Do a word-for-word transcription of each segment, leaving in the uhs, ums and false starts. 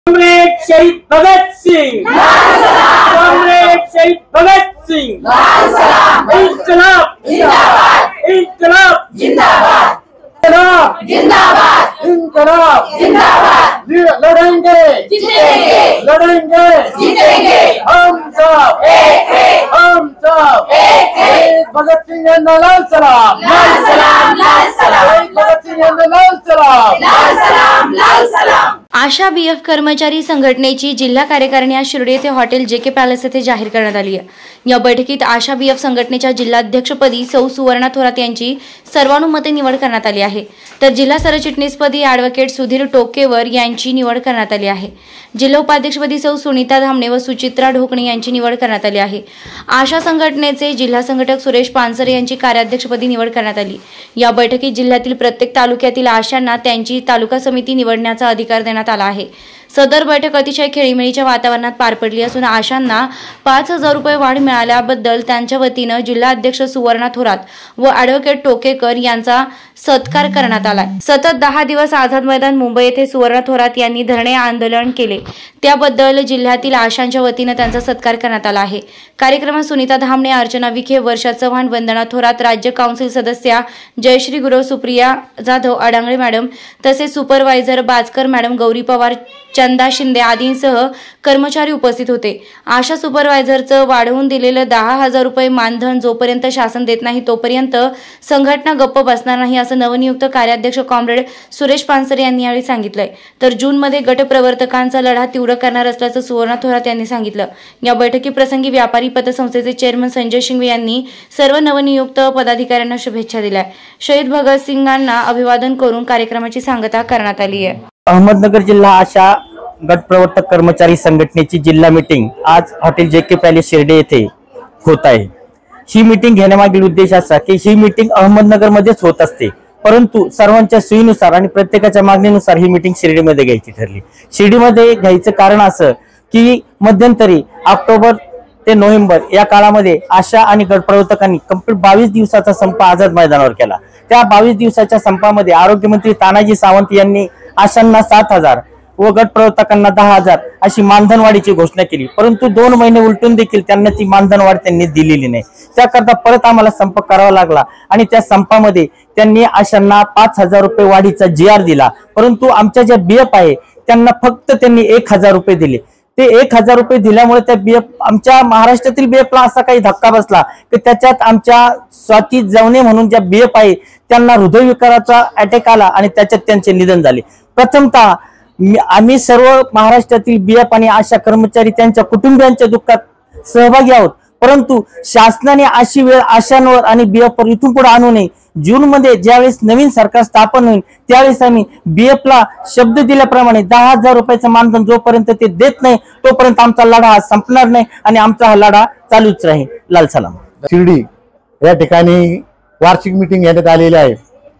Comrade शहीद Bhagat Singh, comrade शहीद भगत सिंह, इंकलाब जिंदाबाद, इंकलाब जिंदाबाद, इंकलाब जिंदाबाद, इंकलाब जिंदाबाद। लड़ेंगे जीतेंगे, लड़ेंगे जीतेंगे, हम सब एक हैं, हम सब एक हैं। भगत सिंह यांना लाल सलाम, लाल सलाम, लाल सलाम। भगत सिंह यांना लाल सलाम, लाल सलाम, लाल सलाम। आशा बीएफ कर्मचारी संघटनेची जिल्हा कार्यकारिणी आज शिर्डी येथे हॉटेल जेके पॅलेस येथे जाहीर करण्यात आली आहे। या बैठकीत आशा बीएफ संघटनेच्या जिल्हाध्यक्षपदी सौ सुवर्णा थोरात यांची सर्वानुमते निवड करण्यात आली आहे, तर जिल्हा सरचिटणीसपदी ॲडव्होकेट सुधीर टोकेवर यांची निवड करण्यात आली आहे। जिल्हा उपाध्यक्षपदी सौ सुनीता धामणे व सुचित्रा ढोकणे यांची निवड करण्यात आली आहे। आशा संघटनेचे जिल्हा संघटक सुरेश पानसरे यांची कार्याध्यक्षपदी निवड करण्यात आली। या बैठकीत जिल्ह्यातील प्रत्येक तालुक्यातील आशांना त्यांची तालुका समिती निवडण्याचा अधिकार देण्यात आला आहे। सदर बैठक अतिशय खेळीमेळीच्या वातावरणात पार पडली असून आशांना पाच हजार रुपये वाढ मिळाल्याबद्दल त्यांच्या वतीनं जिल्हा अध्यक्ष सुवर्णा थोरात व ॲडव्होकेट टोकेकर यांचा सत्कार करण्यात आला। सतत दहा दिवस आझाद मैदान मुंबई येथे सुवर्णा थोरात यांनी धरणे आंदोलन केले, त्याबद्दल जिल्ह्यातील आशांच्या वतीनं त्यांचा सत्कार करण्यात आला आहे। कार्यक्रमात सुनीता धामणे, अर्चना विखे, वर्षा चव्हाण, वंदना थोरात, राज्य काउन्सिल सदस्या जयश्री गुरव, सुप्रिया जाधव, अडांगळे मॅडम तसेच सुपरवायझर बाजकर मॅडम, गौरी पवार, चंदा शिंदे आदींसह कर्मचारी उपस्थित होते। आशा सुपरवायझरचं वाढवून दिलेलं दहा हजार रुपये मानधन जोपर्यंत शासन देत नाही तोपर्यंत संघटना गप्प बसणार नाही असं नवनियुक्त कार्याध्यक्ष कॉम्रेड सुरेश पानसरे यांनी यावेळी सांगितलंय। तर जूनमध्ये गटप्रवर्तकांचा लढा तीव्र करणार असल्याचं सुवर्णा थोरात यांनी सांगितलं। या बैठकीप्रसंगी व्यापारी पतसंस्थेचे चेअरमन संजय शिंगवे यांनी सर्व नवनियुक्त पदाधिकाऱ्यांना शुभेच्छा दिल्या। शहीद भगत सिंगांना अभिवादन करून कार्यक्रमाची सांगता करण्यात आली आहे। अहमदनगर जिल्हा आशा गट प्रवर्तक कर्मचारी संघटनेची जिल्हा मीटिंग आज हॉटेल जेके पॅलेस शिर्डी येथे होत आहे। ही मीटिंग घेण्यामागील उद्देश असा की ही मीटिंग अहमदनगर मध्येच होत असते, परंतु सर्वांच्या सोयीनुसार आणि प्रत्येकाच्या मागणीनुसार ही मीटिंग शिर्डीमध्ये घ्यायची ठरली। शिर्डीमध्ये घ्यायचं कारण असं की मध्यंतरी ऑक्टोबर ते नोव्हेंबर या काळामध्ये आशा आणि गट प्रवर्तकांनी कंप्लीट बावीस दिवसाचा संप आझाद मैदानावर केला। त्या बावीस दिवसाच्या संपामध्ये आरोग्यमंत्री तानाजी सावंत यांनी आशांना सात हजार व गट प्रवर्तकांना दहा हजार अशी मानधनवाढीची घोषणा केली, परंतु दोन महिने उलटून देखील त्यांना ती मानधनवाढ त्यांनी दिलेली नाही। त्याकरता परत आम्हाला संप करावा लागला आणि त्या संपामध्ये त्यांनी आशांना पाच हजार रुपये वाढीचा जी आर दिला, परंतु आमच्या ज्या बीएफ आहे त्यांना फक्त त्यांनी एक हजार रुपये दिले। ते एक हजार रुपये दिल्यामुळे त्या बीएफ आमच्या महाराष्ट्रातील बीएफला असा काही धक्का बसला की त्याच्यात आमच्या स्वाती जवणे म्हणून ज्या बीएफ आहे त्यांना हृदयविकाराचा अटॅक आला आणि त्याच्यात त्यांचे निधन झाले। प्रथमतः आम्ही सर्व महाराष्ट्रातील बीएफ आणि आशा कर्मचारी त्यांच्या कुटुंबियांच्या दुःखात सहभागी आहोत, परंतु शासनाने अशी वेळ आशांवर आणि बीएफवर इथून पुढे आणू नये। जून मध्ये ज्यावेळेस नवीन सरकार स्थापन होईल त्यावेळेस आम्ही बीएफला शब्द दिल्याप्रमाणे दहा हजार रुपयाचं मानधन जोपर्यंत ते देत नाही तोपर्यंत आमचा लढा हा संपणार नाही आणि आमचा हा लढा चालूच राहील। लाल सलाम। शिर्डी या ठिकाणी वार्षिक मीटिंग घेण्यात आलेली आहे।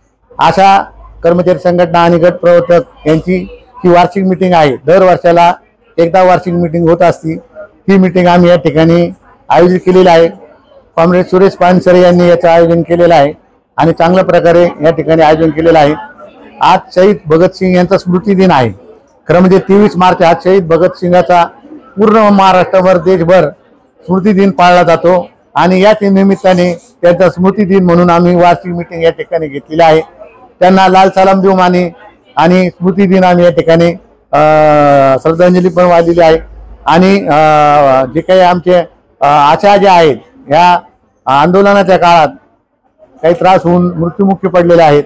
आशा कर्मचारी संघटना आणि गट प्रवर्तक यांची ही वार्षिक मीटिंग आहे। दर वर्षाला एकदा वार्षिक मीटिंग होत असते। ही मीटिंग आम्ही या ठिकाणी आयोजित केलेली आहे। कॉम्रेड सुरेश पानसरे यांनी याचं आयोजन केलेलं आहे आणि चांगल्या प्रकारे या ठिकाणी आयोजन केलेलं आहे। आज शहीद भगत सिंग यांचा स्मृती दिन आहे। खरं म्हणजे तेवीस मार्च आज शहीद भगत सिंगाचा पूर्ण महाराष्ट्रभर देशभर स्मृती दिन पाळला जातो आणि याच निमित्ताने त्यांचा स्मृती दिन म्हणून आम्ही वार्षिक मीटिंग या ठिकाणी घेतलेली आहे। त्यांना लाल सलाम देऊ माने आणि स्मृती दिन आम्ही या ठिकाणी श्रद्धांजली पण वाहिलेली आहे। आणि जे काही आमचे आशा ज्या आहेत या आंदोलनाच्या काळात काही त्रास होऊन मृत्युमुखी पडलेले आहेत,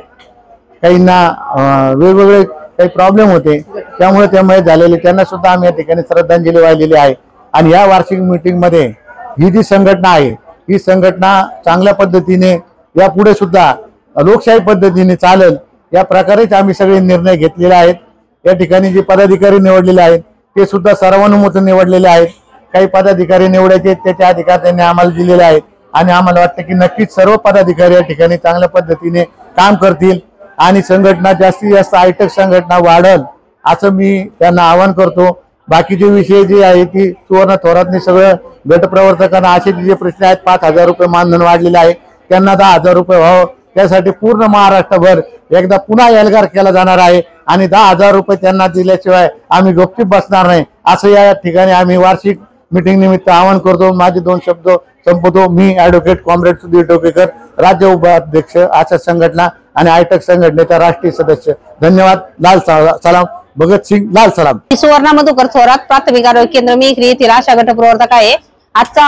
काहींना वेगवेगळे काही प्रॉब्लेम होते त्यामुळे त्यामुळे झालेले त्यांना सुद्धा आम्ही या ठिकाणी श्रद्धांजली वाहिलेली आहे। आणि या वार्षिक मीटिंग मध्ये ही जी संघटना आहे ही संघटना चांगल्या पद्धतीने यापुढे सुद्धा लोकशाही पद्धतीने चालेल या प्रकारेच आम्ही सगळे निर्णय घेतलेले आहेत। या ठिकाणी जे पदाधिकारी निवडलेले आहेत ते सुद्धा सर्वानुमते निवडलेले आहेत। काही पदाधिकारी निवडायचे त्याचे अधिकार त्यांनी आम्हाला दिलेले आहेत आणि आम्हाला वाटतं की नक्कीच सर्व पदाधिकारी या ठिकाणी चांगल्या पद्धतीने काम करतील आणि संघटना जास्तीत जास्त हायटेक संघटना वाढेल असं मी त्यांना आवाहन करतो। बाकीचे विषय जे आहे ती सुवर्णा थोरातने सगळं गटप्रवर्तकांना असे जे प्रश्न आहेत, पाच हजार रुपये मानधन वाढलेले आहे त्यांना दहा हजार रुपये व्हावं त्यासाठी पूर्ण महाराष्ट्रभर एकदा पुन्हा एल्गार केला जाणार आहे। आणि दहा हजार रुपये त्यांना दिल्याशिवाय आम्ही गपचूप बसणार नाही, असं या ठिकाणी आम्ही वार्षिक मीटिंग निमित्त आवाहन करतो। माझे दोन शब्द संपवतो। मी ॲडव्होकेट कॉम्रेड सुधीर टोकेकर, राज्य उपाध्यक्ष आशा संघटना आणि आयटक संघटनेचा राष्ट्रीय सदस्य। धन्यवाद। लाल सलाम, भगत सिंग लाल सलाम। सुवर्णा मधुकर थोरात, प्राथमिक आरोग्य केंद्र मेखरी येथील आशा गटप्रवर्तक आहे। आजचा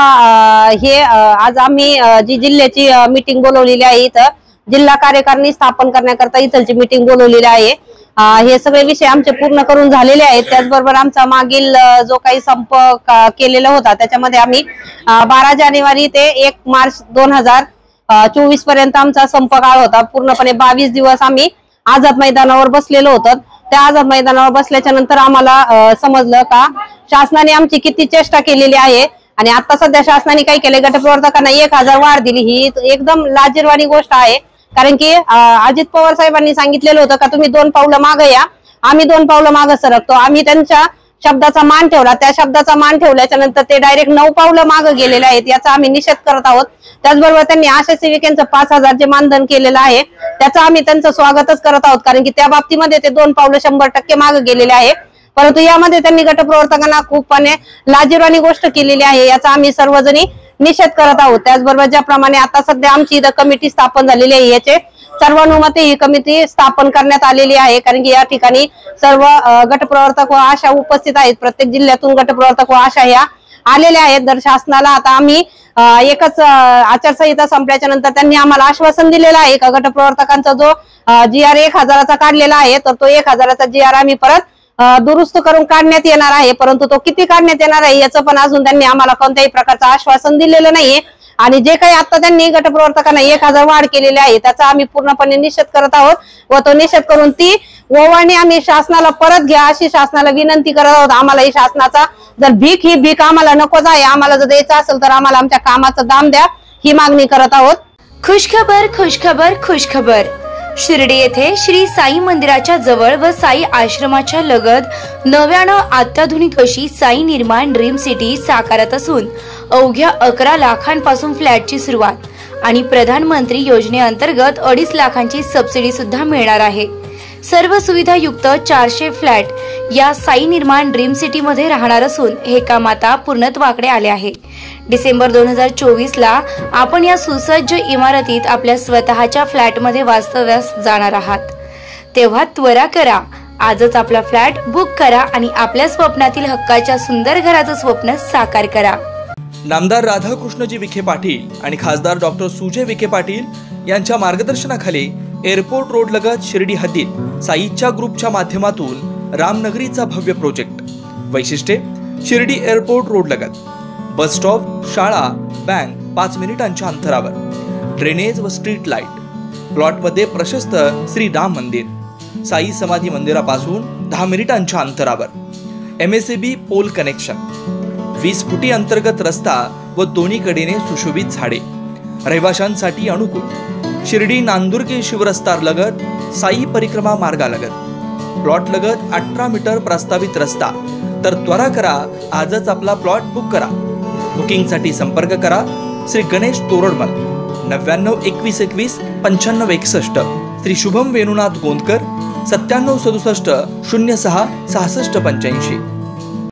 हे आज आम्ही जी जिल्ह्याची मीटिंग बोलवलेली आहे, इथं जिल्हा कार्यकारिणी स्थापन करण्याकरता इथलची मीटिंग बोलवलेली आहे। हे सगळे विषय आमचे पूर्ण करून झालेले आहेत। त्याचबरोबर आमचा मागील जो काही संप केलेला होता त्याच्यामध्ये आम्ही बारा जानेवारी ते एक मार्च दोन हजार चोवीस पर्यंत आमचा संप काळ होता। पूर्णपणे बावीस दिवस आम्ही आझाद मैदानावर बसलेलो होतो। त्या आझाद मैदानावर बसल्याच्या नंतर आम्हाला समजलं का शासनाने आमची किती चेष्टा केलेली आहे आणि आता सध्या शासनाने काय केले, गटप्रवर्तकांना एक हजार वाढ दिली। ही एकदम लाजिरवाणी गोष्ट आहे, कारण की अजित पवार साहेबांनी सांगितलेलं होतं का तुम्ही दोन पावलं मागे या, आम्ही दोन पावलं मागे सरकतो। आम्ही त्यांच्या शब्दाचा मान ठेवला, त्या शब्दाचा मान ठेवल्याच्या नंतर ते डायरेक्ट नऊ पावलं मागे गेलेले आहेत, याचा आम्ही निषेध करत आहोत। त्याचबरोबर त्यांनी आशा सेविकांचं पाच हजार जे मानधन केलेलं आहे त्याचं आम्ही त्यांचं स्वागतच करत आहोत, कारण की त्या बाबतीमध्ये ते दोन पावलं शंभर टक्के मागे गेलेले आहे। परंतु यामध्ये त्यांनी गटप्रवर्तकांना खूपपणे लाजिरवाणी गोष्ट केलेली आहे, याचा आम्ही सर्वजणी निषेध करत आहोत। त्याचबरोबर ज्याप्रमाणे आता सध्या आमची इथं कमिटी स्थापन झालेली आहे, याचे सर्वानुमते ही कमिटी स्थापन करण्यात आलेली आहे, कारण की या ठिकाणी सर्व गटप्रवर्तक व आशा उपस्थित आहेत। प्रत्येक जिल्ह्यातून गटप्रवर्तक व आशा ह्या आलेल्या आहेत। दर शासनाला आता आम्ही एकच आचारसंहिता संपल्याच्या नंतर त्यांनी आम्हाला आश्वासन दिलेलं आहे का गटप्रवर्तकांचा जो जी आर एक हजाराचा काढलेला आहे तर तो एक हजाराचा जी आर आम्ही परत दुरुस्त करून काढण्यात येणार आहे। परंतु तो किती काढण्यात येणार आहे याचं पण अजून त्यांनी आम्हाला कोणत्याही प्रकारचं आश्वासन दिलेलं नाहीये। आणि जे काही आता त्यांनी गटप्रवर्तकांना एक हजार वाढ केलेली आहे त्याचा आम्ही पूर्णपणे निषेध करत आहोत व तो निषेध करून ती ओवाळणी आम्ही शासनाला परत घ्या अशी शासनाला विनंती करत आहोत। आम्हाला ही शासनाचा जर भीक ही भीक आम्हाला नकोच आहे, आम्हाला जर द्यायचं असेल तर आम्हाला आमच्या कामाचा दाम द्या ही मागणी करत आहोत। खुशखबर खुशखबर खुशखबर शिर्डी येथे श्री साई मंदिराच्या जवळ व साई आश्रमाच्या लगत नव्यानं अत्याधुनिक अशी साई निर्माण ड्रीम सिटी साकारत असून अवघ्या अकरा लाखांपासून फ्लॅटची सुरुवात आणि प्रधानमंत्री योजनेअंतर्गत अडीच लाखांची सबसिडी सुद्धा मिळणार आहे। सर्व सुविधा युक्त चारशे फ्लॅट या साई निर्माण ड्रीम सिटी मध्ये राहणार असून हे काम आता पूर्णत्वाकडे आले आहे। डिसेंबर दोन हजार चोवीस ला आपण या सुसज्ज इमारतीत आपल्या स्वतःच्या फ्लॅट मध्ये वास्तव्यास जाणार आहात, तेव्हा त्वरा करा, आजच आपला फ्लॅट बुक करा आणि आपल्या स्वप्नातील हक्काच्या सुंदर घराचं स्वप्न साकार करा। नामदार राधाकृष्णजी विखे पाटील आणि खासदार डॉक्टर सुजय विखे पाटील यांच्या मार्गदर्शनाखाली एअरपोर्ट रोड लगत शिर्डी हद्दीत साईच्या ग्रुपच्या माध्यमातून रामनगरीचा भव्य प्रोजेक्ट। वैशिष्ट्ये शिर्डी एअरपोर्ट रोड लगत बस स्टॉप, शाळा, बँक पाच मिनिटांच्या अंतरावर, ड्रेनेज व स्ट्रीट लाईट, प्लॉटमध्ये प्रशस्त श्री राम मंदिर, साई समाधी मंदिरापासून दहा मिनिटांच्या अंतरावर, एमएसएबी पोल कनेक्शन, वीस फुटी अंतर्गत रस्ता व दोन्ही कडेने सुशोभित झाडे, रहिवाशांसाठी अनुकूल, शिर्डी नांदुर्गे शिवरस्तार लगत साई परिक्रमा मार्गालगत, प्लॉट लगत अठरा मीटर प्रस्तावित रस्ता। तर त्वरा करा, आजच आपला प्लॉट बुक करा। बुकिंगसाठी संपर्क करा श्री गणेश तोरडमल नव्याण्णव एकवीस एकवीस पंच्याण्णव एकसष्ट, श्री शुभम वेणुनाथ गोंदकर सत्त्याण्णव सदुसष्ट शून्य सहा सहासष्ट पंच्याऐंशी।